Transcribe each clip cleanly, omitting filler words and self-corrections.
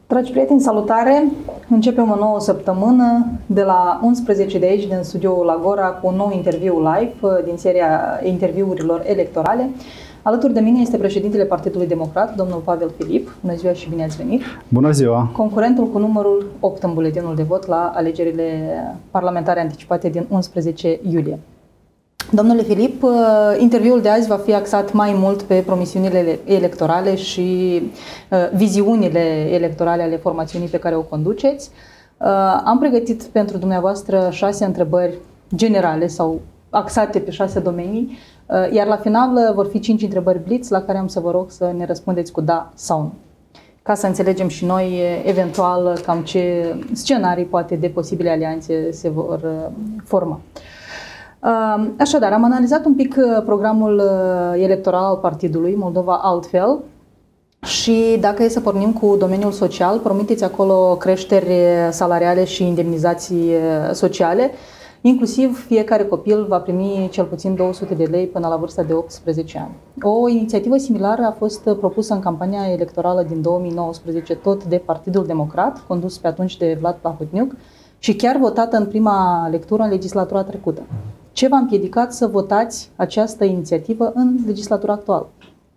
Dragi prieteni, salutare! Începem o nouă săptămână de la 11 de aici, din studioul Agora, cu un nou interviu live din seria interviurilor electorale. Alături de mine este președintele Partidului Democrat, domnul Pavel Filip. Bună ziua și bine ați venit! Bună ziua! Concurentul cu numărul 8 în buletinul de vot la alegerile parlamentare anticipate din 11 iulie. Domnule Filip, interviul de azi va fi axat mai mult pe promisiunile electorale și viziunile electorale ale formațiunii pe care o conduceți. Am pregătit pentru dumneavoastră 6 întrebări generale sau axate pe 6 domenii, iar la final vor fi 5 întrebări blitz la care am să vă rog să ne răspundeți cu da sau nu, ca să înțelegem și noi eventual cam ce scenarii poate de posibile alianțe se vor forma. Așadar, am analizat un pic programul electoral al partidului Moldova Altfel și dacă e să pornim cu domeniul social, promiteți acolo creșteri salariale și indemnizații sociale, inclusiv fiecare copil va primi cel puțin 200 de lei până la vârsta de 18 ani. O inițiativă similară a fost propusă în campania electorală din 2019 tot de Partidul Democrat, condus pe atunci de Vlad Plahotniuc și chiar votată în prima lectură în legislatura trecută. Ce v-a împiedicat să votați această inițiativă în legislatura actuală?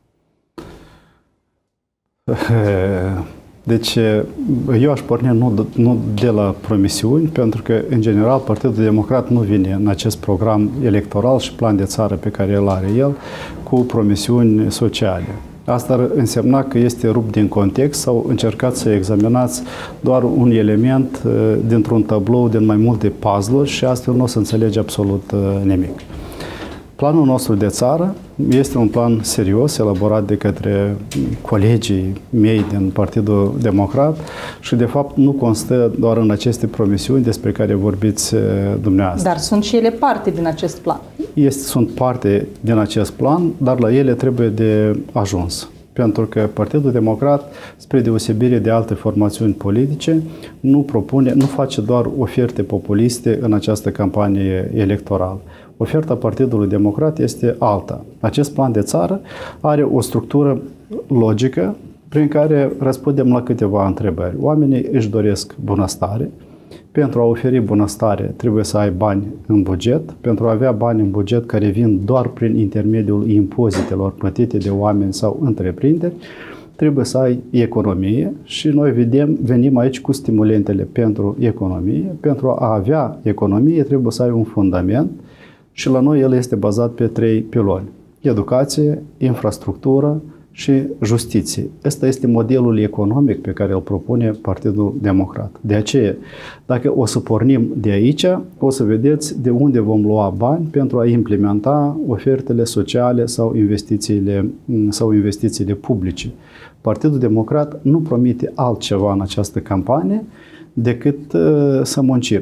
Deci, eu aș porni nu de la promisiuni, pentru că, în general, Partidul Democrat nu vine în acest program electoral și plan de țară pe care îl are el cu promisiuni sociale. Asta ar însemna că este rupt din context sau încercați să examinați doar un element dintr-un tablou din mai multe puzzle-uri și astfel nu o să înțelegi absolut nimic. Planul nostru de țară este un plan serios, elaborat de către colegii mei din Partidul Democrat și, de fapt, nu constă doar în aceste promisiuni despre care vorbiți dumneavoastră. Dar sunt și ele parte din acest plan. Sunt parte din acest plan, dar la ele trebuie de ajuns. Pentru că Partidul Democrat, spre deosebire de alte formațiuni politice, nu face doar oferte populiste în această campanie electorală. Oferta Partidului Democrat este alta. Acest plan de țară are o structură logică prin care răspundem la câteva întrebări. Oamenii își doresc bunăstare. Pentru a oferi bunăstare trebuie să ai bani în buget. Pentru a avea bani în buget care vin doar prin intermediul impozitelor plătite de oameni sau întreprinderi, trebuie să ai economie și noi venim aici cu stimulentele pentru economie. Pentru a avea economie trebuie să ai un fundament și la noi el este bazat pe 3 piloni: educație, infrastructură și justiție. Ăsta este modelul economic pe care îl propune Partidul Democrat. De aceea, dacă o să pornim de aici, o să vedeți de unde vom lua bani pentru a implementa ofertele sociale sau investițiile publice. Partidul Democrat nu promite altceva în această campanie decât să muncim,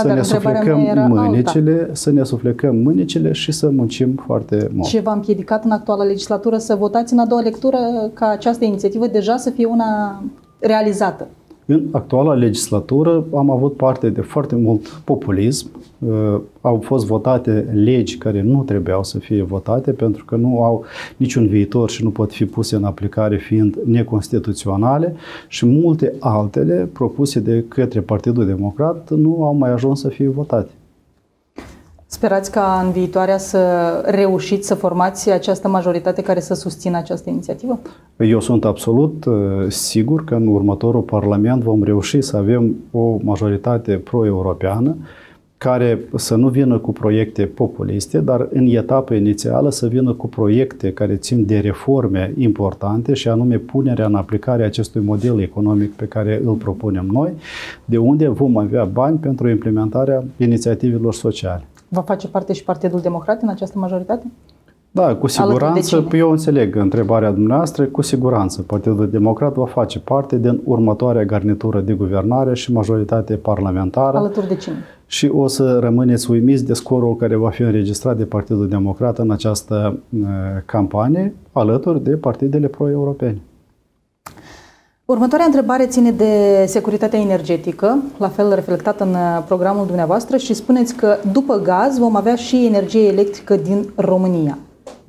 să ne suflecăm mânicile și să muncim foarte mult. Ce v-a împiedicat în actuala legislatură să votați în a doua lectură ca această inițiativă deja să fie una realizată? În actuala legislatură am avut parte de foarte mult populism. Au fost votate legi care nu trebuiau să fie votate pentru că nu au niciun viitor și nu pot fi puse în aplicare fiind neconstituționale și multe altele propuse de către Partidul Democrat nu au mai ajuns să fie votate. Sperați ca în viitoarea să reușiți să formați această majoritate care să susțină această inițiativă? Eu sunt absolut sigur că în următorul Parlament vom reuși să avem o majoritate pro-europeană care să nu vină cu proiecte populiste, dar în etapa inițială să vină cu proiecte care țin de reforme importante și anume punerea în aplicare a acestui model economic pe care îl propunem noi, de unde vom avea bani pentru implementarea inițiativelor sociale. Va face parte și Partidul Democrat în această majoritate? Da, cu siguranță. Eu înțeleg întrebarea dumneavoastră. Cu siguranță Partidul Democrat va face parte din următoarea garnitură de guvernare și majoritate parlamentară. Alături de cine? Și o să rămâneți uimiți de scorul care va fi înregistrat de Partidul Democrat în această campanie, alături de partidele pro-europene. Următoarea întrebare ține de securitatea energetică, la fel reflectată în programul dumneavoastră, și spuneți că după gaz vom avea și energie electrică din România.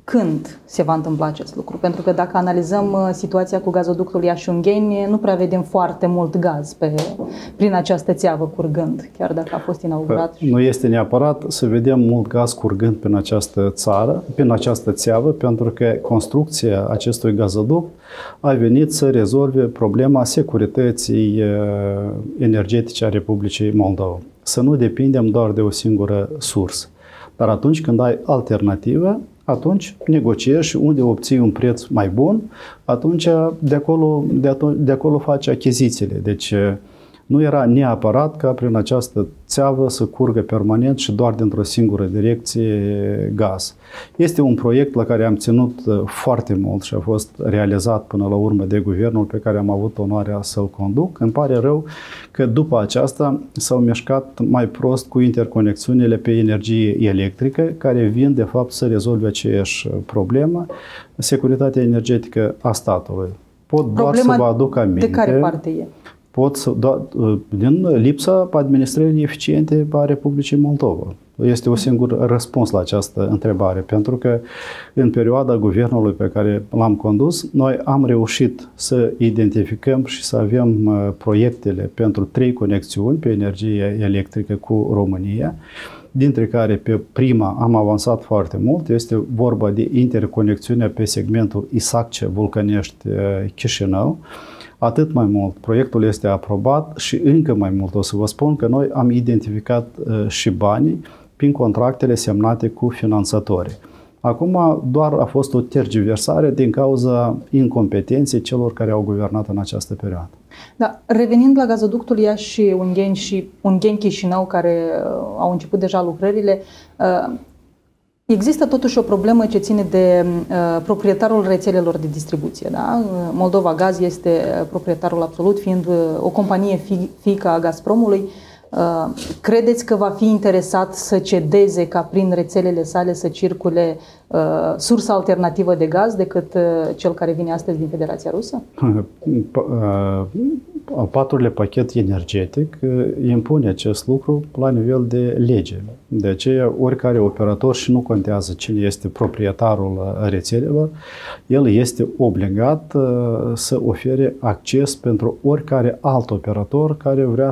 când se va întâmpla acest lucru? Pentru că dacă analizăm situația cu gazoductul Iași-Ungheni, nu prea vedem foarte mult gaz prin această țeavă curgând, chiar dacă a fost inaugurat. Nu este neapărat să vedem mult gaz curgând prin această țară, prin această țeavă, pentru că construcția acestui gazoduct a venit să rezolve problema securității energetice a Republicii Moldova. Să nu depindem doar de o singură sursă. Dar atunci când ai alternativă, atunci negociezi și unde obții un preț mai bun, atunci de acolo faci achizițiile. Deci nu era neapărat ca prin această țeavă să curgă permanent și doar dintr-o singură direcție gaz. Este un proiect la care am ținut foarte mult și a fost realizat până la urmă de guvernul pe care am avut onoarea să-l conduc. Îmi pare rău că după aceasta s-au mișcat mai prost cu interconexiunile pe energie electrică, care vin de fapt să rezolve aceeași problemă, securitatea energetică a statului. Pot doar să vă aduc aminte. De care parte e? Din lipsa administrării eficiente a Republicii Moldova. Este un singur răspuns la această întrebare, pentru că în perioada guvernului pe care l-am condus, noi am reușit să identificăm și să avem proiectele pentru 3 conexiuni pe energie electrică cu România, dintre care pe prima am avansat foarte mult. Este vorba de interconexiunea pe segmentul Isacce-Vulcănești-Chișinău. Atât mai mult, proiectul este aprobat și încă mai mult o să vă spun că noi am identificat și banii prin contractele semnate cu finanțatorii. Acum doar a fost o tergiversare din cauza incompetenței celor care au guvernat în această perioadă. Da, revenind la gazoductul Iași-Ungheni și Ungheni-Chișinău, care au început deja lucrările, există totuși o problemă ce ține de proprietarul rețelelor de distribuție. Da? Moldova Gaz este proprietarul absolut, fiind o companie fiică a Gazpromului. Credeți că va fi interesat să cedeze ca prin rețelele sale să circule sursa alternativă de gaz decât cel care vine astăzi din Federația Rusă? Al 4-lea pachet energetic impune acest lucru la nivel de lege. De aceea, oricare operator, și nu contează cine este proprietarul rețelelor, el este obligat să ofere acces pentru oricare alt operator care vrea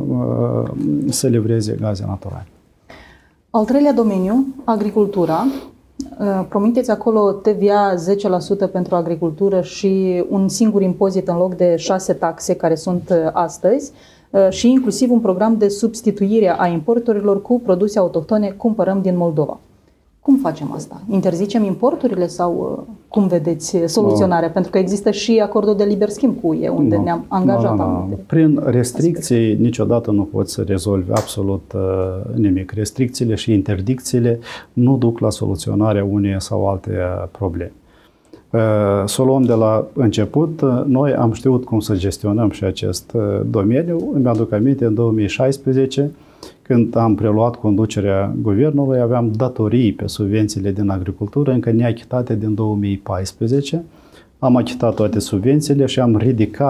să livreze gaze naturale. Al 3-lea domeniu, agricultura. Promiteți acolo TVA 10% pentru agricultură și un singur impozit în loc de 6 taxe care sunt astăzi și inclusiv un program de substituire a importurilor cu produse autohtone cumpărăm din Moldova. Cum facem asta? Interzicem importurile sau cum vedeți soluționarea? Pentru că există și acordul de liber schimb cu UE, unde ne-am angajat. Prin restricții niciodată nu poți să rezolvi absolut nimic. Restricțiile și interdicțiile nu duc la soluționarea unei sau alte probleme. Să o luăm de la început, noi am știut cum să gestionăm și acest domeniu. Îmi aduc aminte, în 2016, când am preluat conducerea guvernului, aveam datorii pe subvențiile din agricultură încă neachitate din 2014. Am achitat toate subvențiile și am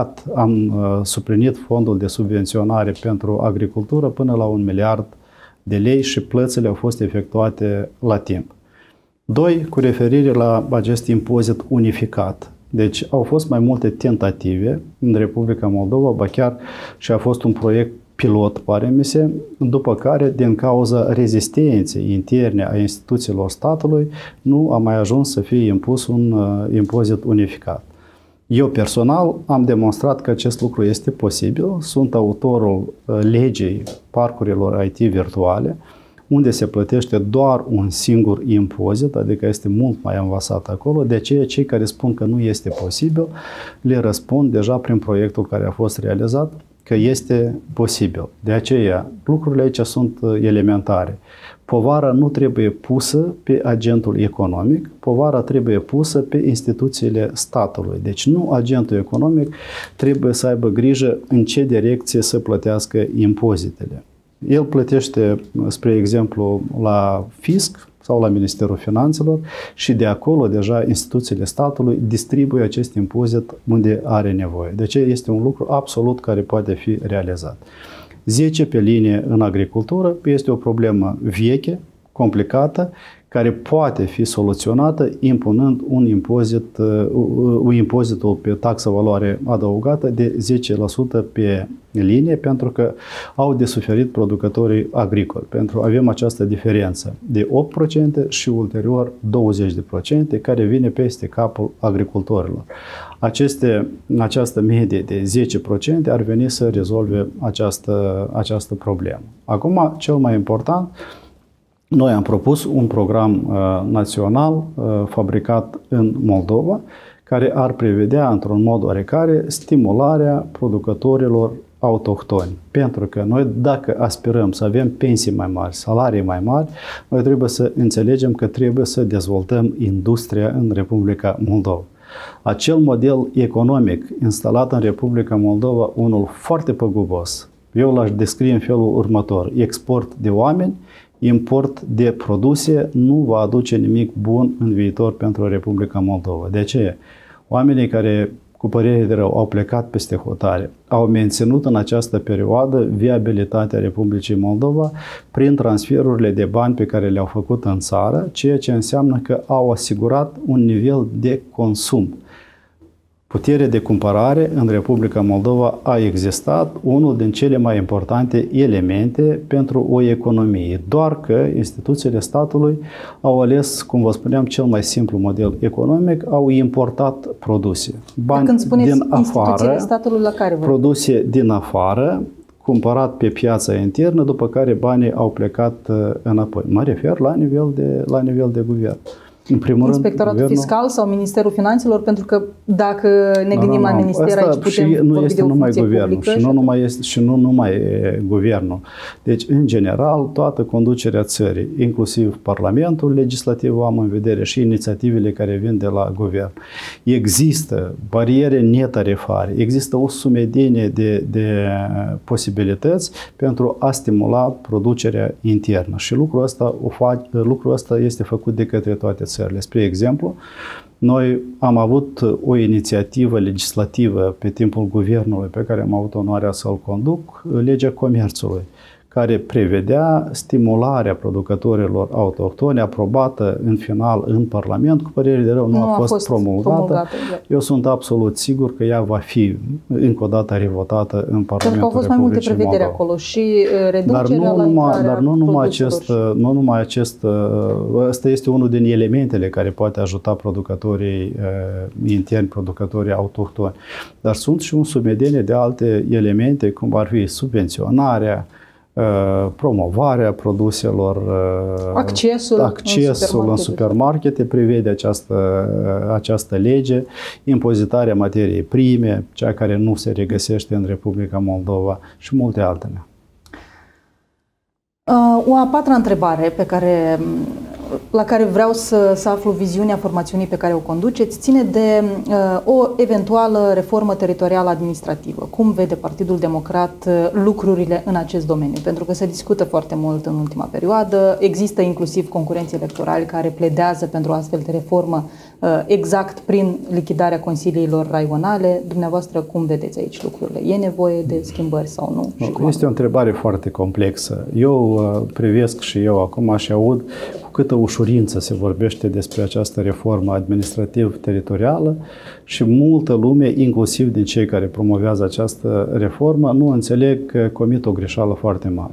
suplinit fondul de subvenționare pentru agricultură până la 1 miliard de lei și plățile au fost efectuate la timp. 2. Cu referire la acest impozit unificat. Deci au fost mai multe tentative în Republica Moldova, ba chiar și a fost un proiect pilot, pare-mi se, după care, din cauza rezistenței interne a instituțiilor statului, nu a mai ajuns să fie impus un impozit unificat. Eu personal am demonstrat că acest lucru este posibil. Sunt autorul legii parcurilor IT virtuale, unde se plătește doar un singur impozit, adică este mult mai avansat acolo. De aceea, cei care spun că nu este posibil, le răspund deja prin proiectul care a fost realizat că este posibil. De aceea, lucrurile aici sunt elementare. Povara nu trebuie pusă pe agentul economic, povara trebuie pusă pe instituțiile statului. Deci nu agentul economic trebuie să aibă grijă în ce direcție să plătească impozitele. El plătește, spre exemplu, la fisc sau la Ministerul Finanțelor și de acolo deja instituțiile statului distribuie acest impozit unde are nevoie. Deci este un lucru absolut care poate fi realizat. 10 pe linie în agricultură este o problemă veche, complicată care poate fi soluționată impunând impozitul pe taxă valoare adăugată de 10% pe linie, pentru că au de suferit producătorii agricoli. Avem această diferență de 8% și ulterior 20% care vine peste capul agricultorilor. Această medie de 10% ar veni să rezolve această problemă. Acum, cel mai important, noi am propus un program național fabricat în Moldova, care ar prevedea într-un mod oarecare stimularea producătorilor autohtoni. Pentru că noi, dacă aspirăm să avem pensii mai mari, salarii mai mari, noi trebuie să înțelegem că trebuie să dezvoltăm industria în Republica Moldova. Acel model economic instalat în Republica Moldova, unul foarte păgubos, eu l-aș descrie în felul următor: export de oameni, import de produse, nu va aduce nimic bun în viitor pentru Republica Moldova. De aceea, oamenii care, cu părere de rău, au plecat peste hotare, au menținut în această perioadă viabilitatea Republicii Moldova prin transferurile de bani pe care le-au făcut în țară, ceea ce înseamnă că au asigurat un nivel de consum. Puterea de cumpărare în Republica Moldova a existat, unul din cele mai importante elemente pentru o economie. Doar că instituțiile statului au ales, cum vă spuneam, cel mai simplu model economic, au importat produse. Bani când spuneți din afară, statului, la care produse din afară, cumpărat pe piața internă, după care banii au plecat înapoi. Mă refer la nivel de guvern. Inspectoratul Fiscal sau Ministerul Finanțelor, pentru că dacă ne gândim la minister, aici putem nu este numai guvernul publică, și nu numai guvernul. Deci, în general, toată conducerea țării, inclusiv Parlamentul Legislativ, am în vedere și inițiativele care vin de la guvern. Există bariere netarifare, există o sumedenie de posibilități pentru a stimula producerea internă și lucrul ăsta este făcut de către toate țările. Spre exemplu, noi am avut o inițiativă legislativă pe timpul guvernului pe care am avut onoarea să-l conduc, legea comerțului, care prevedea stimularea producătorilor autohtoni, aprobată în final în Parlament, cu părere de rău nu a fost promulgată. Eu sunt absolut sigur că ea va fi încă o dată revotată în Parlamentul Republicii Moldova. Pentru că au fost mai multe prevederi acolo și reducerea Dar nu numai ăsta este unul din elementele care poate ajuta producătorii interni, producătorii autohtoni. Dar sunt și un sumedenie de alte elemente, cum ar fi subvenționarea, promovarea produselor, accesul în supermarkete prevede această lege, impozitarea materiei prime, cea care nu se regăsește în Republica Moldova și multe altele. O a patra întrebare la care vreau să aflu viziunea formațiunii pe care o conduceți ține de o eventuală reformă teritorială administrativă. Cum vede Partidul Democrat lucrurile în acest domeniu? Pentru că se discută foarte mult în ultima perioadă, există inclusiv concurenți electorali care pledează pentru o astfel de reformă exact prin lichidarea consiliilor raionale. Dumneavoastră, cum vedeți aici lucrurile? E nevoie de schimbări sau nu? Este o întrebare foarte complexă. Eu privesc și eu acum și aud cu câtă ușurință se vorbește despre această reformă administrativ-teritorială și multă lume, inclusiv din cei care promovează această reformă, nu înțeleg că comit o greșeală foarte mare.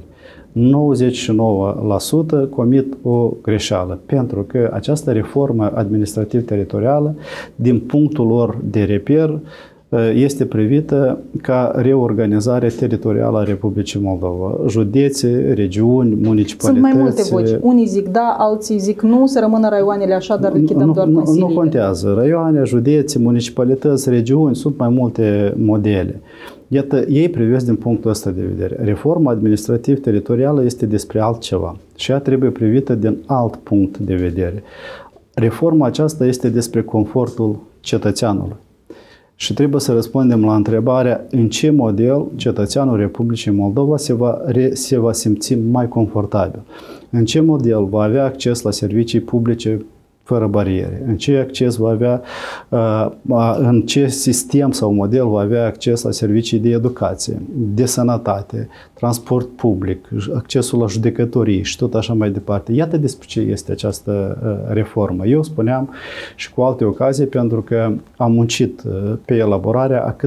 99% comit o greșeală, pentru că această reformă administrativ-teritorială, din punctul lor de reper, este privită ca reorganizare teritorială a Republicii Moldova. Județe, regiuni, municipalități... Sunt mai multe voci. Unii zic da, alții zic nu, să rămână raioanele așa, dar lichidăm doar consiliile. Nu contează. Raioane, județe, municipalități, regiuni, sunt mai multe modele. Iată, ei privesc din punctul ăsta de vedere. Reforma administrativ-teritorială este despre altceva și ea trebuie privită din alt punct de vedere. Reforma aceasta este despre confortul cetățeanului. Și trebuie să răspundem la întrebarea în ce model cetățeanul Republicii Moldova se va simți mai confortabil. În ce model va avea acces la servicii publice fără bariere, în ce acces va avea, în ce sistem sau model va avea acces la servicii de educație, de sănătate, transport public, accesul la judecătorii și tot așa mai departe. Iată despre ce este această reformă. Eu spuneam și cu alte ocazii, pentru că am muncit pe elaborarea a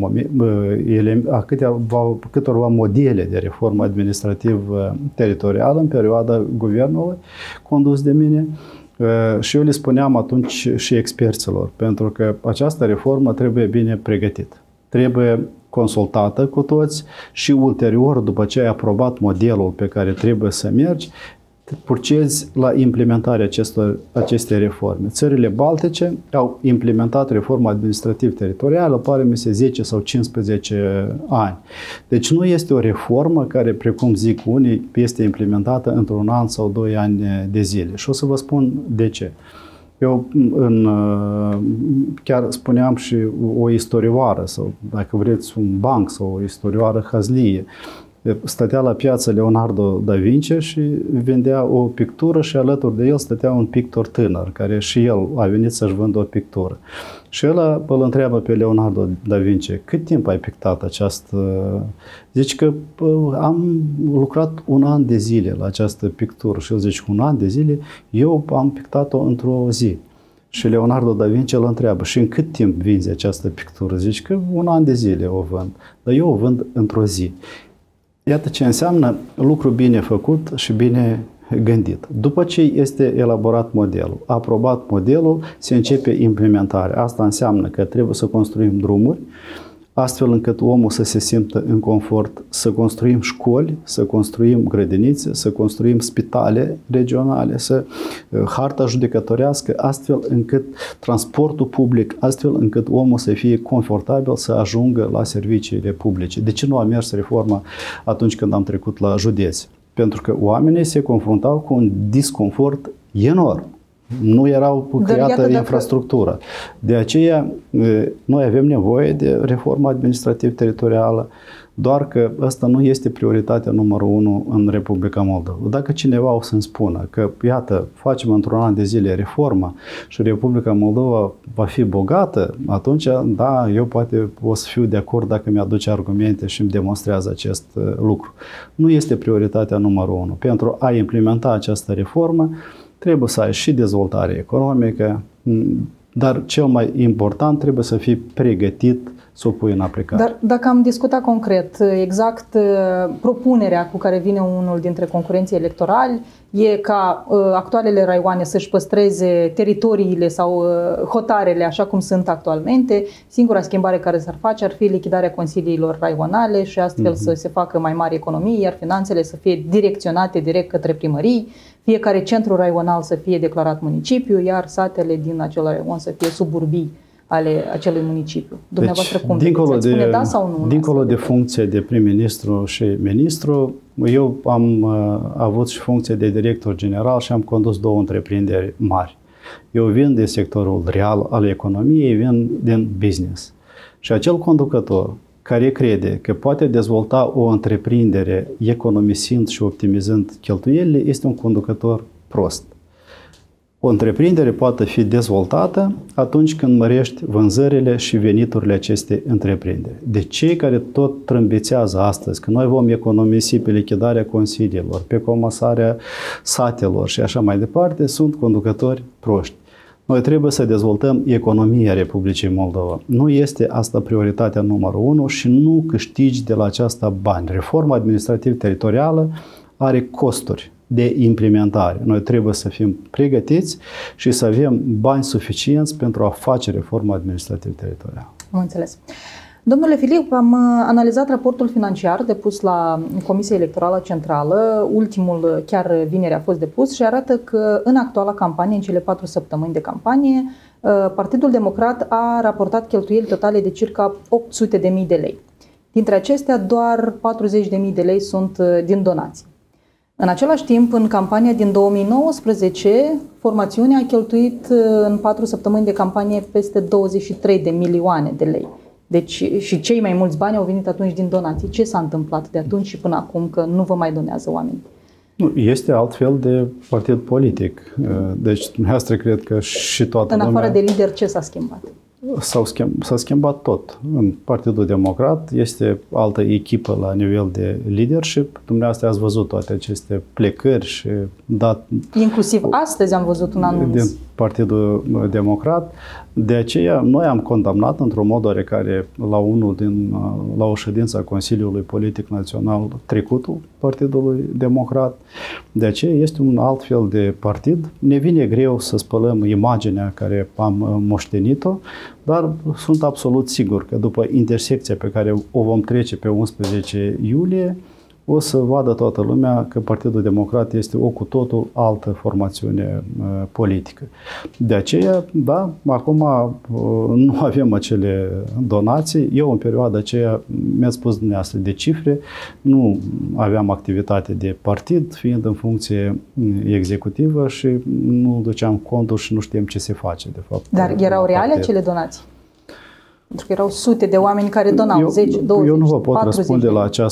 câtorva modele de reformă administrativ-teritorială în perioada guvernului condus de mine. Și eu le spuneam atunci și experților, pentru că această reformă trebuie bine pregătită. Trebuie consultată cu toți și ulterior, după ce ai aprobat modelul pe care trebuie să mergi, procezi la implementarea acestei reforme. Țările baltice au implementat reforma administrativ-teritorială, pare mi se 10 sau 15 ani. Deci nu este o reformă care, precum zic unii, este implementată într-un an sau 2 ani de zile. Și o să vă spun de ce. Eu chiar spuneam și o istorioară, sau dacă vreți un banc sau o istorioară hazlie, stătea la piață Leonardo da Vinci și vendea o pictură și alături de el stătea un pictor tânăr, care și el a venit să-și vândă o pictură. Și ăla îl întreabă pe Leonardo da Vinci: cât timp ai pictat această... Zice că am lucrat 1 an de zile la această pictură. Și el zice: 1 an de zile? Eu am pictat-o într-o zi. Și Leonardo da Vinci îl întreabă: și în cât timp vinzi această pictură? Zice că 1 an de zile o vând, dar eu o vând într-o zi. Iată ce înseamnă lucru bine făcut și bine gândit. După ce este elaborat modelul, aprobat modelul, se începe implementarea. Asta înseamnă că trebuie să construim drumuri, astfel încât omul să se simtă în confort, să construim școli, să construim grădinițe, să construim spitale regionale, harta judecătorească, astfel încât transportul public, astfel încât omul să fie confortabil să ajungă la serviciile publice. De ce nu a mers reforma atunci când am trecut la județ? Pentru că oamenii se confruntau cu un disconfort enorm. Nu erau creată infrastructură. De aceea, noi avem nevoie de reformă administrativ-teritorială, doar că asta nu este prioritatea numărul 1 în Republica Moldova. Dacă cineva o să-mi spună că, iată, facem într-un an de zile reforma și Republica Moldova va fi bogată, atunci, da, eu poate o să fiu de acord dacă mi-aduce argumente și îmi demonstrează acest lucru. Nu este prioritatea numărul 1. Pentru a implementa această reformă, trebuie să ai și dezvoltare economică, dar cel mai important, trebuie să fii pregătit să o pui în aplicare. Dar dacă am discutat concret, exact propunerea cu care vine unul dintre concurenții electorali e ca actualele raioane să-și păstreze teritoriile sau hotarele așa cum sunt actualmente. Singura schimbare care s-ar face ar fi lichidarea consiliilor raionale și astfel să se facă mai mari economii, iar finanțele să fie direcționate direct către primării, fiecare centru raional să fie declarat municipiu, iar satele din acel raion să fie suburbii ale acelui municipiu. Dumneavoastră, cum vedeți? Spune da sau nu? Dincolo de funcție de prim-ministru și ministru, eu am avut și funcție de director general și am condus 2 întreprinderi mari. Eu vin din sectorul real al economiei, vin din business. Și acel conducător care crede că poate dezvolta o întreprindere economisind și optimizând cheltuielile, este un conducător prost. O întreprindere poate fi dezvoltată atunci când mărești vânzările și veniturile acestei întreprinderi. De cei care tot trâmbițează astăzi că noi vom economisi pe lichidarea consiliilor, pe comasarea satelor și așa mai departe, sunt conducători proști. Noi trebuie să dezvoltăm economia Republicii Moldova. Nu este asta prioritatea numărul 1 și nu câștigi de la aceasta bani. Reforma administrativ-teritorială are costuri de implementare. Noi trebuie să fim pregătiți și să avem bani suficienți pentru a face reforma administrativ-teritorială. Am înțeles. Domnule Filip, am analizat raportul financiar depus la Comisia Electorală Centrală. Ultimul chiar vineri a fost depus și arată că în actuala campanie, în cele 4 săptămâni de campanie, Partidul Democrat a raportat cheltuieli totale de circa 800.000 de lei. Dintre acestea, doar 40.000 de lei sunt din donații. În același timp, în campania din 2019, formațiunea a cheltuit în 4 săptămâni de campanie peste 23 de milioane de lei. Deci și cei mai mulți bani au venit atunci din donații. Ce s-a întâmplat de atunci și până acum că nu vă mai donează oamenii? Nu, este altfel de partid politic. Deci, dumneavoastră cred că și toată lumea... În afară de lider, ce s-a schimbat? S-a schimbat tot. În Partidul Democrat este altă echipă la nivel de leadership. Dumneavoastră ați văzut toate aceste plecări și inclusiv astăzi am văzut un anunț. Din Partidul Democrat. De aceea, noi am condamnat într-un mod oarecare la o ședință a Consiliului Politic Național trecutul Partidului Democrat. De aceea este un alt fel de partid. Ne vine greu să spălăm imaginea care am moștenit-o, dar sunt absolut sigur că după intersecția pe care o vom trece pe 11 iulie, o să vadă toată lumea că Partidul Democrat este o cu totul altă formațiune politică. De aceea, da, acum nu avem acele donații. Eu, în perioada aceea, mi-ați spus dumneavoastră de cifre, nu aveam activitate de partid, fiind în funcție executivă și nu duceam conturi și nu știam ce se face, de fapt. Dar erau reale acele donații? Pentru că erau sute de oameni care donau 10, 20, eu nu vă pot 40. răspunde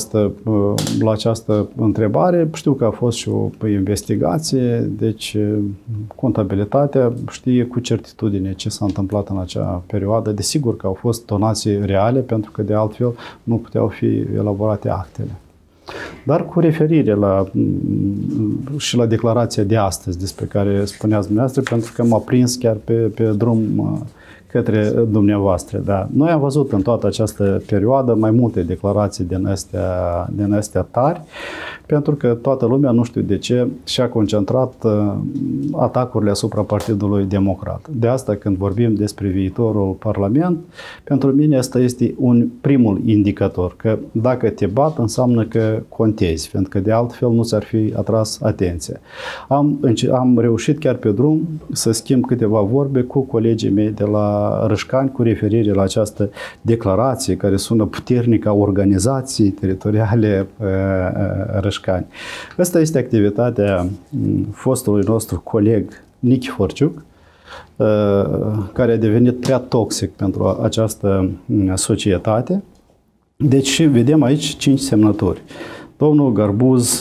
la această întrebare. Știu că a fost și o investigație, deci contabilitatea știe cu certitudine ce s-a întâmplat în acea perioadă. Desigur că au fost donații reale, pentru că de altfel nu puteau fi elaborate actele. Dar cu referire și la declarația de astăzi despre care spuneați dumneavoastră, pentru că m-a prins chiar pe drum către dumneavoastră. Da. Noi am văzut în toată această perioadă mai multe declarații din astea tari, pentru că toată lumea, nu știu de ce, și-a concentrat atacurile asupra Partidului Democrat. De asta, când vorbim despre viitorul Parlament, pentru mine asta este primul indicator, că dacă te bat, înseamnă că contezi, pentru că de altfel nu ți-ar fi atras atenția. Am reușit chiar pe drum să schimb câteva vorbe cu colegii mei de la Râșcani cu referire la această declarație care sună puternic a Organizației Teritoriale Râșcani. Asta este activitatea fostului nostru coleg Nichi Forciuc, care a devenit prea toxic pentru această societate. Deci vedem aici 5 semnături. Domnul Garbuz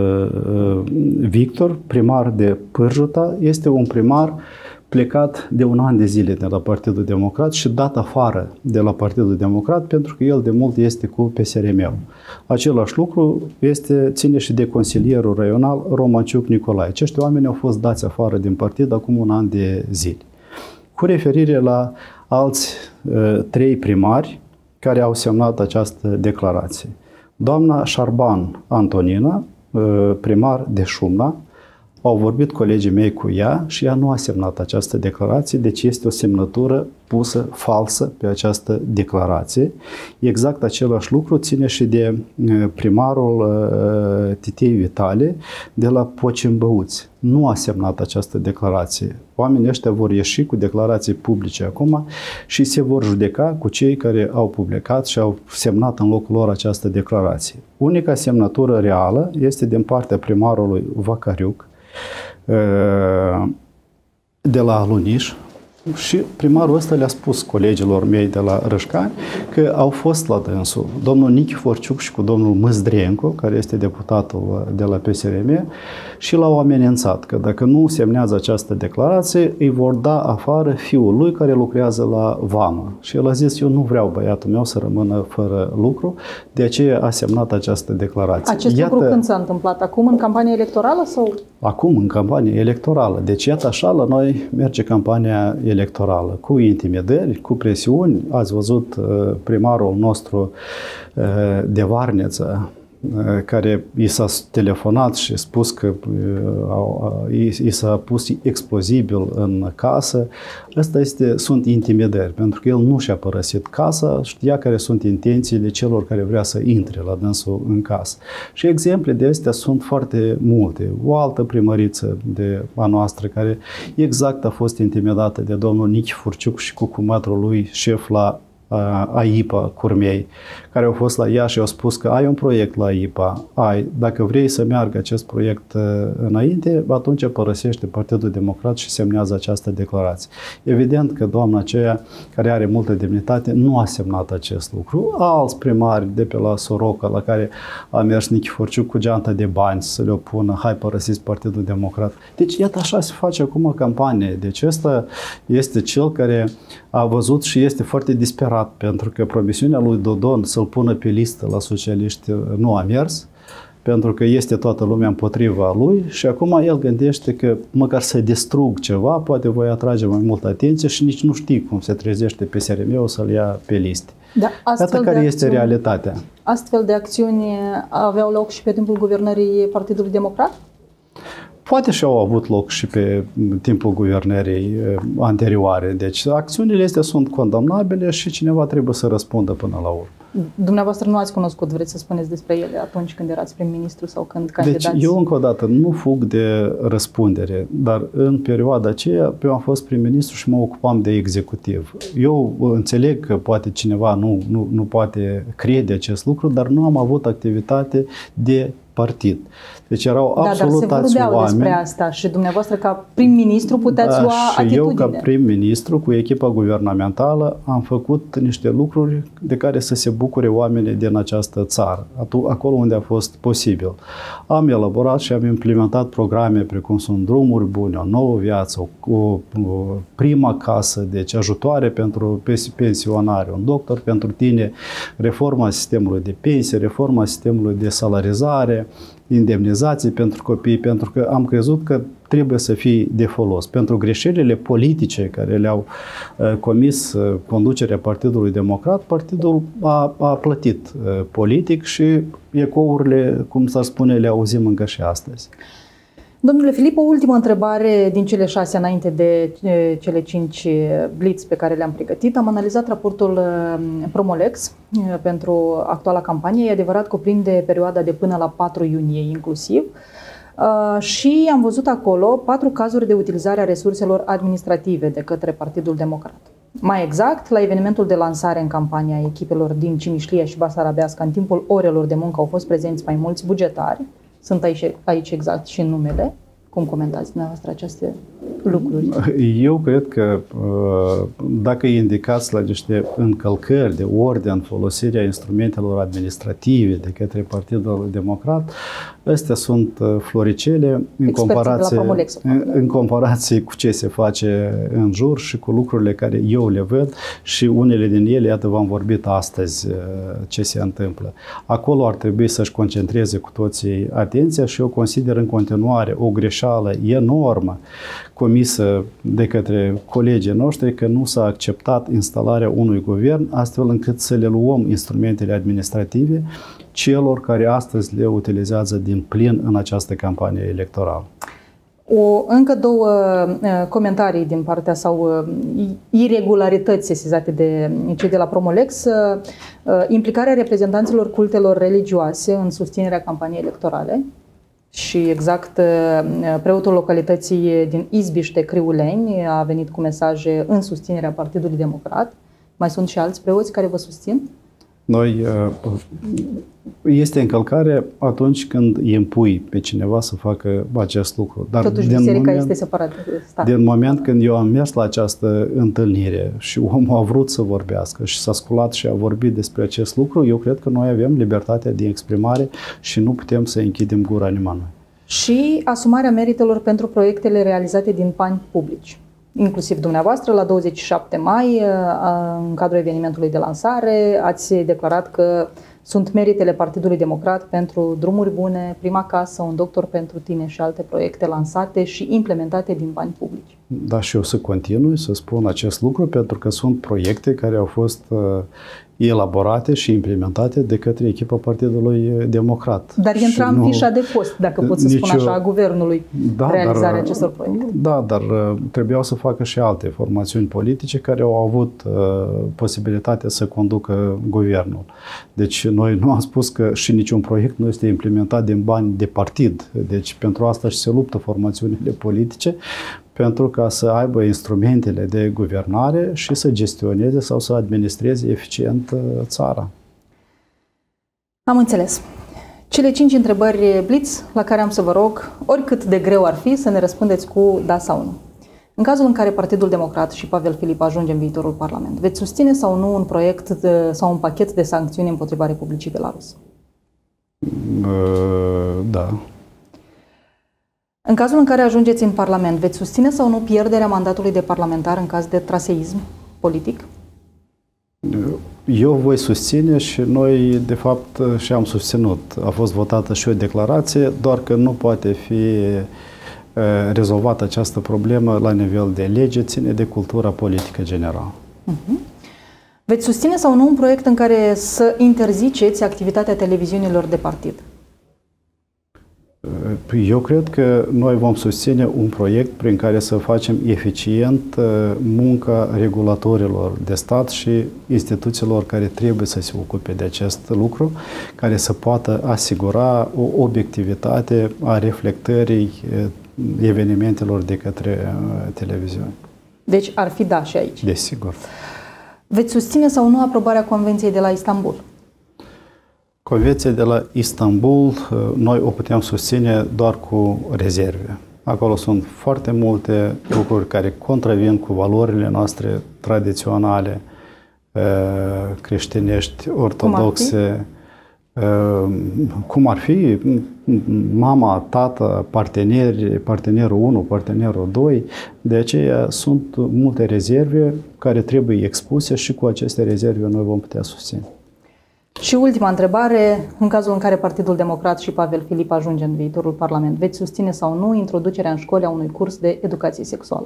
Victor, primar de Pârjuta, este un primar plecat de un an de zile de la Partidul Democrat și dat afară de la Partidul Democrat pentru că el de mult este cu PSRM-ul. Același lucru ține și de consilierul raional Romanciuc Nicolae. Acești oameni au fost dați afară din partid acum un an de zile. Cu referire la alți 3 primari care au semnat această declarație. Doamna Șarban Antonina, primar de Șumna, au vorbit colegii mei cu ea și ea nu a semnat această declarație, deci este o semnătură pusă falsă pe această declarație. Exact același lucru ține și de primarul Titei Vitale de la Pocimbăuți. Nu a semnat această declarație. Oamenii ăștia vor ieși cu declarații publice acum și se vor judeca cu cei care au publicat și au semnat în locul lor această declarație. Unica semnătură reală este din partea primarului Vacariuc, de la Luniș, și primarul ăsta le-a spus colegilor mei de la Râșcani că au fost la dânsul domnul Nichi Forciuc și cu domnul Măzdrenco, care este deputatul de la PSRM, și l-au amenințat că dacă nu semnează această declarație, îi vor da afară fiul lui care lucrează la vamă. Și el a zis, eu nu vreau băiatul meu să rămână fără lucru, de aceea a semnat această declarație. Acest lucru când s-a întâmplat? Acum în campania electorală sau? Acum în campania electorală. Deci iată așa la noi merge campania electorală, cu intimidări, cu presiuni. Ați văzut primarul nostru de Varneță, care i s-a telefonat și spus că i s-a pus explozibil în casă. Sunt intimidări, pentru că el nu și-a părăsit casa, știa care sunt intențiile celor care vrea să intre la dânsul în casă. Și exemple de astea sunt foarte multe. O altă primăriță de a noastră care exact a fost intimidată de domnul Nichi Furciuc și cu cumatrul lui șef la AIPA Curmei, care au fost la ea și au spus că ai un proiect la AIPA, dacă vrei să meargă acest proiect înainte, atunci părăsește Partidul Democrat și semnează această declarație. Evident că doamna aceea, care are multă demnitate, nu a semnat acest lucru. Alți primari de pe la Soroca, la care a mers Nichiforciuc cu geanta de bani să le opună, hai părăsiți Partidul Democrat. Deci iată așa se face acum campanie. Deci ăsta este cel care a văzut și este foarte disperat pentru că promisiunea lui Dodon să-l pună pe listă la socialiști nu a mers, pentru că este toată lumea împotriva lui și acum el gândește că măcar să distrug ceva, poate voi atrage mai multă atenție și nici nu știi cum se trezește PSRM-ul să-l ia pe liste. Da, iată care este realitatea. Astfel de acțiuni aveau loc și pe timpul guvernării Partidului Democrat? Poate și au avut loc și pe timpul guvernării anterioare. Deci acțiunile astea sunt condamnabile și cineva trebuie să răspundă până la urmă. Dumneavoastră nu ați cunoscut, vreți să spuneți despre ele atunci când erați prim-ministru sau când candidați? Deci eu încă o dată nu fug de răspundere, dar în perioada aceea eu am fost prim-ministru și mă ocupam de executiv. Eu înțeleg că poate cineva nu poate crede acest lucru, dar nu am avut activitate de partid. Deci erau absolut dar se vorbeau despre asta și dumneavoastră ca prim-ministru puteți lua atitudine. Și eu ca prim-ministru cu echipa guvernamentală am făcut niște lucruri de care să se bucure oamenii din această țară, acolo unde a fost posibil. Am elaborat și am implementat programe precum sunt drumuri bune, o nouă viață, o prima casă, deci ajutoare pentru pensionari, un doctor pentru tine, reforma sistemului de pensie, reforma sistemului de salarizare, indemnizații pentru copii, pentru că am crezut că trebuie să fie de folos. Pentru greșelile politice care le-au comis conducerea Partidului Democrat, partidul a plătit politic și ecourile, cum s-ar spune, le auzim încă și astăzi. Domnule Filip, o ultimă întrebare din cele 6 înainte de cele 5 blitz pe care le-am pregătit. Am analizat raportul Promolex pentru actuala campanie. E adevărat, cuprinde perioada de până la 4 iunie inclusiv. Și am văzut acolo 4 cazuri de utilizare a resurselor administrative de către Partidul Democrat. Mai exact, la evenimentul de lansare în campania a echipelor din Cimișlia și Basarabeasca, în timpul orelor de muncă au fost prezenți mai mulți bugetari. Sunt aici exact și numele. Cum comentați dumneavoastră aceste lucruri? Eu cred că dacă indicați la niște încălcări de ordine în folosirea instrumentelor administrative de către Partidul Democrat, astea sunt floricele în comparație cu ce se face în jur și cu lucrurile care eu le văd și unele din ele, iată, v-am vorbit astăzi ce se întâmplă. Acolo ar trebui să-și concentreze cu toții atenția și eu consider în continuare o greșeală enormă comisă de către colegii noștri că nu s-a acceptat instalarea unui guvern astfel încât să le luăm instrumentele administrative celor care astăzi le utilizează din plin în această campanie electorală. Încă 2 comentarii din partea sau iregularități sesizate de cei de la Promolex. Implicarea reprezentanților cultelor religioase în susținerea campaniei electorale. Și exact preotul localității din Izbiște, Criuleni, a venit cu mesaje în susținerea Partidului Democrat. Mai sunt și alți preoți care vă susțin? Este încălcare atunci când îi impui pe cineva să facă acest lucru. Dar totuși biserica este separată de stat. Din moment când eu am mers la această întâlnire și omul a vrut să vorbească și s-a sculat și a vorbit despre acest lucru, eu cred că noi avem libertatea de exprimare și nu putem să închidem gura nimănui. Și asumarea meritelor pentru proiectele realizate din bani publici. Inclusiv dumneavoastră, la 27 mai, în cadrul evenimentului de lansare, ați declarat că sunt meritele Partidului Democrat pentru drumuri bune, prima casă, un doctor pentru tine și alte proiecte lansate și implementate din bani publici. Da, și eu să continui să spun acest lucru pentru că sunt proiecte care au fost elaborate și implementate de către echipa Partidului Democrat. Dar intra în fișa de post, dacă pot să spun așa, a guvernului, realizarea acestor proiecte. Da, dar trebuiau să facă și alte formațiuni politice care au avut posibilitatea să conducă guvernul. Deci noi nu am spus că și niciun proiect nu este implementat din bani de partid. Deci pentru asta și se luptă formațiunile politice pentru ca să aibă instrumentele de guvernare și să gestioneze sau să administreze eficient țara. Am înțeles. Cele 5 întrebări blitz la care am să vă rog, oricât de greu ar fi, să ne răspundeți cu da sau nu. În cazul în care Partidul Democrat și Pavel Filip ajunge în viitorul Parlament, veți susține sau nu un proiect sau un pachet de sancțiuni împotriva Republicii Belarus? Da. În cazul în care ajungeți în Parlament, veți susține sau nu pierderea mandatului de parlamentar în caz de traseism politic? Eu voi susține și noi, de fapt, și am susținut. A fost votată și o declarație, doar că nu poate fi rezolvată această problemă la nivel de lege, ține de cultura politică generală. Veți susține sau nu un proiect în care să interziceți activitatea televiziunilor de partid? Eu cred că noi vom susține un proiect prin care să facem eficient munca regulatorilor de stat și instituțiilor care trebuie să se ocupe de acest lucru, care să poată asigura o obiectivitate a reflectării evenimentelor de către televiziune. Deci ar fi da și aici. Desigur. Veți susține sau nu aprobarea Convenției de la Istanbul? Convenția de la Istanbul, noi o putem susține doar cu rezerve. Acolo sunt foarte multe lucruri care contravin cu valorile noastre tradiționale, creștinești, ortodoxe, cum ar fi mama, tata, partenerul 1, partenerul 2. De aceea sunt multe rezerve care trebuie expuse și cu aceste rezerve noi vom putea susține. Și ultima întrebare, în cazul în care Partidul Democrat și Pavel Filip ajunge în viitorul Parlament, veți susține sau nu introducerea în școli a unui curs de educație sexuală?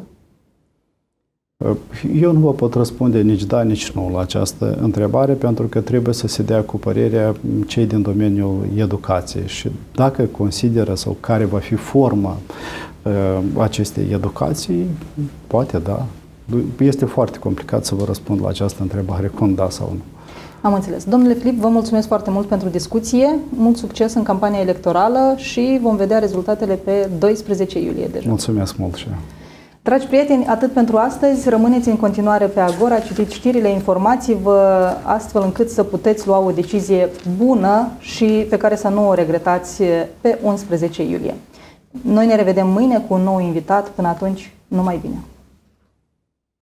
Eu nu vă pot răspunde nici da, nici nu la această întrebare, pentru că trebuie să se dea cu părerea cei din domeniul educației și dacă consideră sau care va fi forma acestei educații, poate da. Este foarte complicat să vă răspund la această întrebare cu da sau nu. Am înțeles. Domnule Filip, vă mulțumesc foarte mult pentru discuție, mult succes în campania electorală și vom vedea rezultatele pe 12 iulie deja. Mulțumesc mult și eu. Dragi prieteni, atât pentru astăzi. Rămâneți în continuare pe Agora, citiți știrile, informați-vă astfel încât să puteți lua o decizie bună și pe care să nu o regretați pe 11 iulie. Noi ne revedem mâine cu un nou invitat. Până atunci, numai bine!